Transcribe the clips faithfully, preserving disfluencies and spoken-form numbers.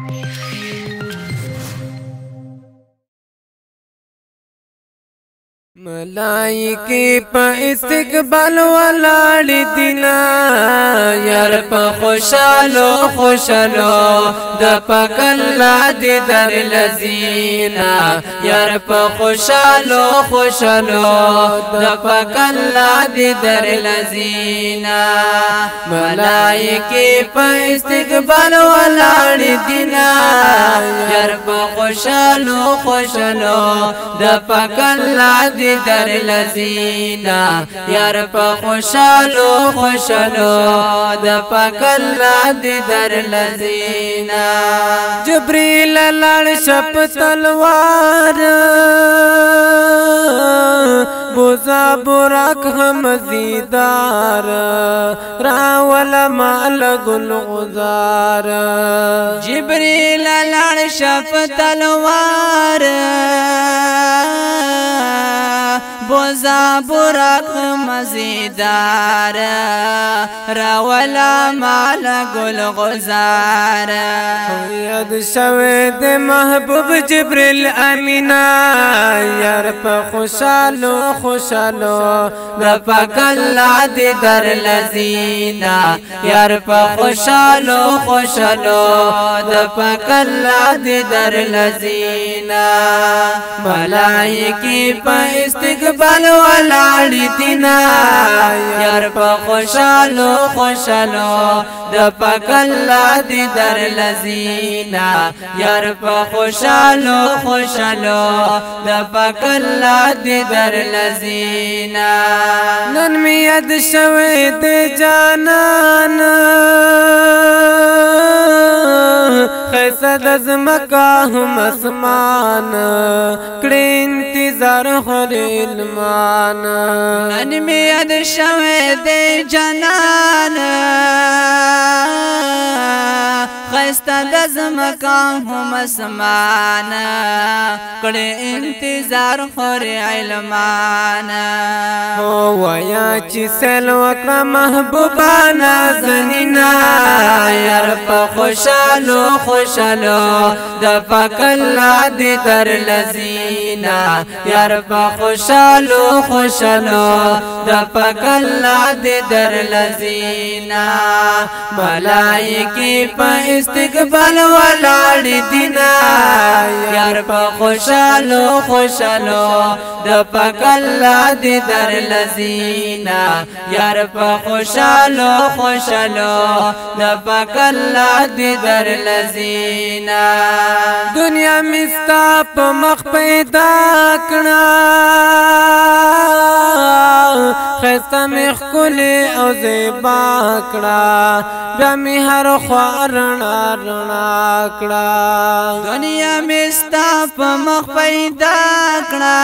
ملائکی پا استقبال ولاړ دینا یار پا خوشالو خوشالو د پاک الله دی در لذینا یار پا خوشالو خوشالو د پاک الله دی در لذینا ملائکی پا استقبال ولاړ دینا یار پا خوشالو خوشالو د پاک الله دی در لذینا یار پا خوشالو خوشالو د پاک الله دی در لذینا جبریل لړ شپ تلوار بوزا براک هم زیدار راول مال گل غزار جبریل لړ شپ تلوار بوزا براک مزیدار راولا مال گل غزار یاد شوی د محبوب جبریل امینا یار پا خوشالو خوشالو د پاک الله دی در لذینا یار پا خوشالو خوشالو د پاک الله دی در لذینا ملائکی پا استقبال ولاړ دینا یار پا خوشالو خوشالو د پاک الله دی در لذینا یار پا خوشالو خوشالو د پاک الله دی در لذینا نن می یاد شوی د جانان خیسه د زمکا هم اسمان کړي انتظار خور علمان نن می یاد شوی د جانان خیسته د زمکا هم اسمان کړي انتظار خور علمان ویا چې سل وکړه محبوبانا زنینا یار په خوشالو خوشالو د پاک الله دی در لذینا یار په خوشالو خوشالو د پاک الله دی در لذینا ملائکی په استقبال ولاړ دینا یار په خوشالو خوشالو د پاک الله دی در لذینا یار په خوشالو خوشالو د پاک الله دی در لذینا دنیا مستا په مخ پیدا کړه خسته مخ کلی او زیبا کړه بیا می هر خوا رڼا رڼا کړه دنیا مستا په مخ پیدا کړه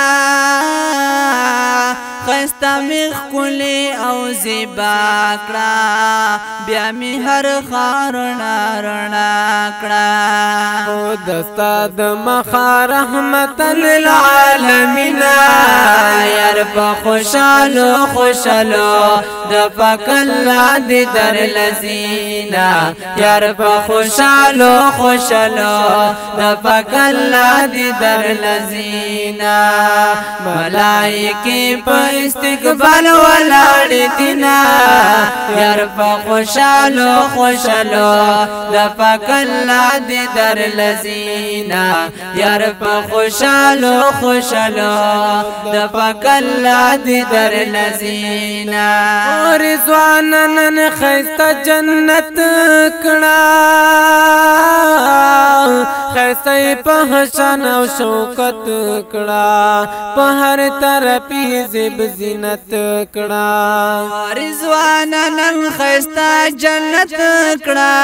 خسته مخ کلی او زیبا کړه بیا می هر خوا رڼا رڼا کړه او دستا د مخا رحمت للعالمین یار په خوشالو خوشالو د پاک الله دی در لذینا یار په خوشالو خوشالو د پاک الله دی در لذینا ملائکی په استقبال ولاړ دینا یار په خوشالو خوشالو د پاک الله دی در لذینا یار په خوشالو خوشالو د پاک الله دی در لذینا رضوان نن خیسته جنت کړه خیسته په حسن او شوکت کړه په هر طرف زیب زینت کړه رضوان نن خیسته جنت کړه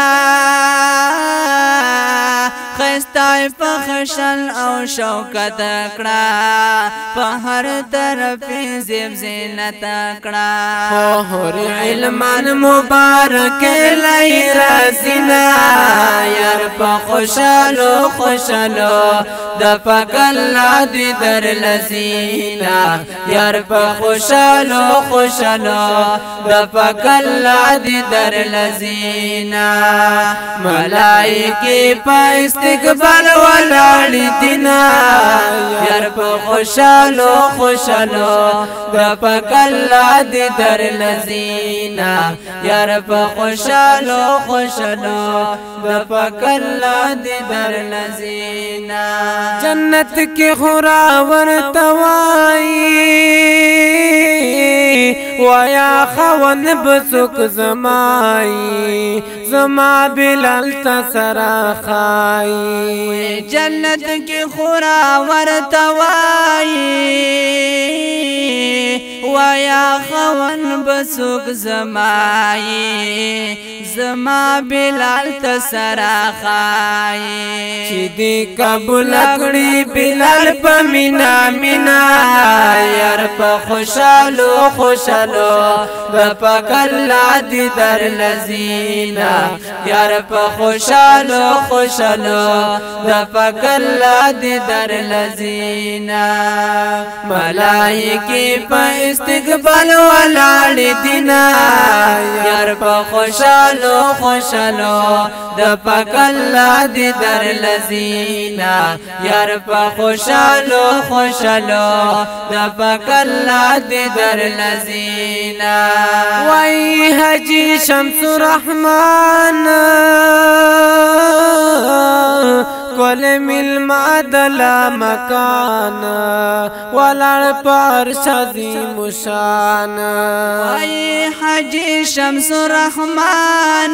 خیسته په حسن او شوکت کړه په هر طرف زیب زینت کړه هور علمان مبارک لای رازینا یار په خوشالو خوشالو د پاک الله دی در لزینا یار په خوشالو خوشالو د پاک الله دی در لزینا ملائکه په استقبال ولاړ دینا یار په خوشالو خوشالو د پاک الله دی در لزینا یار په خوشالو خوشالو د پاک الله دی در لزینا جنت کې خورا ورتوای ویا خوان بسوک زمای زما بلال تسرا خای جنت کې خورا ورتوای ویا خوان بسوک زمای زما بلال تسرا خای چې دې قبول کړی بلال په مینا مینا یار په خوشالو خوشالو د پاک الله دی در لزینا یار په خوشالو خوشالو د پاک الله دی در لزینا ملائکه په استقبال ولاړ دینا یار په خوشالو خوشالو د پاک الله دی در لزینا یار په خوشالو خوشالو د پاک الله دی در لزینا وای حجی شمس الرحمن کول مل مادلا مکان ولار پر شادی مشان ای حجی شمس الرحمن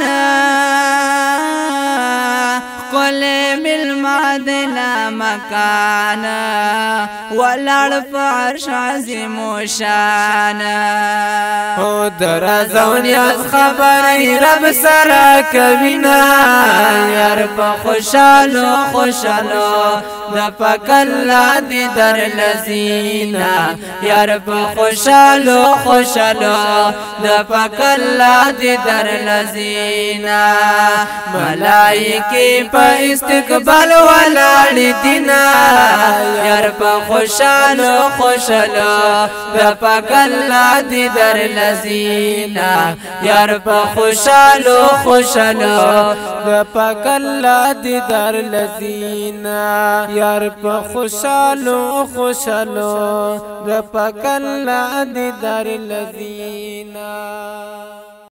کول مل مادلا مکان ولار پر شادی مشان او درزون یاز خبر رب سرا کوینا یار په خوشالو خوشالو د پاک الله دی در لزینا یار په خوشالو خوشالو د پاک الله دی در لزینا ملائکه په استقبال ولاړ دینا یار په خوشالو خوشالو د پاک الله دی در لزینا یار په خوشالو خوشالو د پاک الله دی در لزینا یار په خوشالو خوشالو د پاک الله دی در لزینا